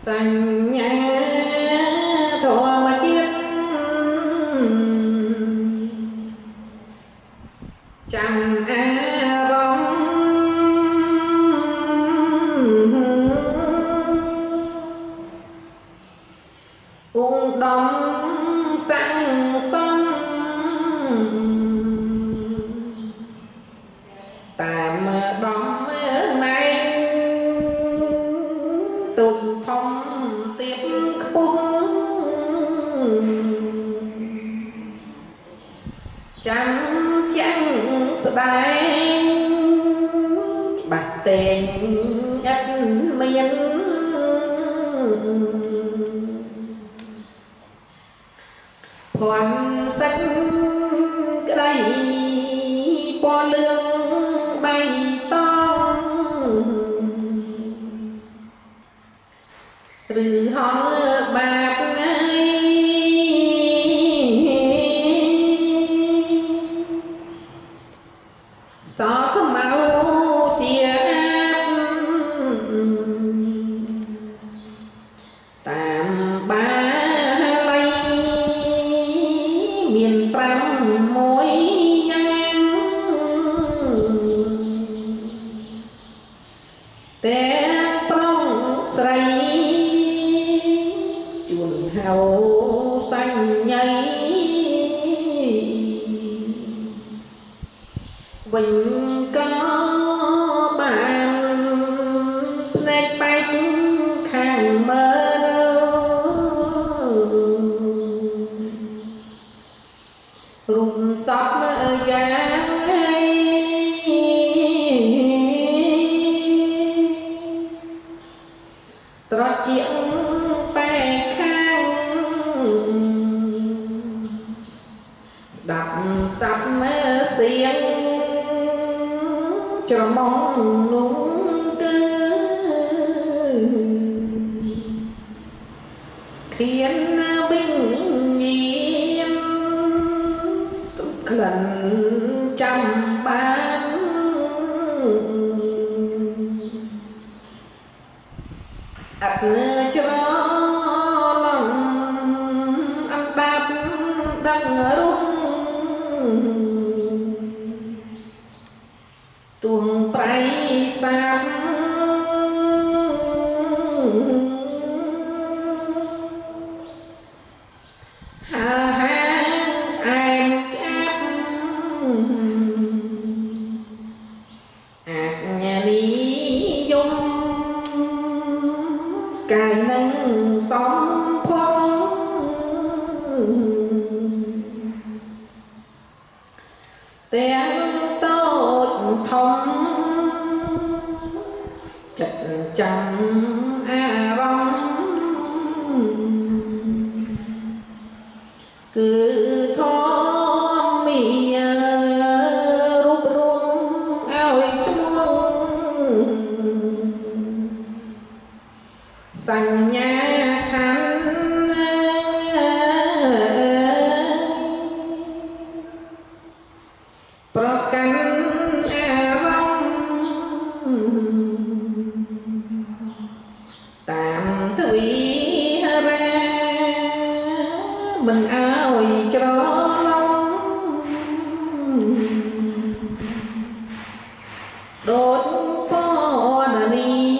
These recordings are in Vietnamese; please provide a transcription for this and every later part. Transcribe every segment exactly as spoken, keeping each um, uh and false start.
xanh nhã thọ mà chiết chẳng a rong cũng đóng sang sông tạm đóng này tục thông tiếp khung chẳng chẳng sợ bài bạc tên ít miên hoàn sách cái đây po lương bay to từ hòn bạc này gió có máu chia tạm ba lây miền trăm mối ngang té prong sấy chuồn hào xanh nhây bình có bàn nét bách khang mơ rùm sọt mơ dáng trọt chuyện bài khang đập sắp mơ xiên cho mong nung tư khiến bình nhiên lần trăm bán ập cho lòng ăn bát đăng rung tuồng bay sáng hà hát ai chát ạc nhà lý dung cài nâng sóng phong tiếng tốt thông chật chẳng a rong cứ thó mì rút rung ao chuông xanh nhã khăn pro cánh a rong tạm thủy ra mình ao cho long đốt po là đi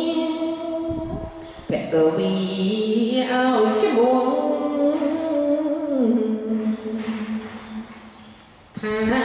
mẹ cờ vì ao cho buông tha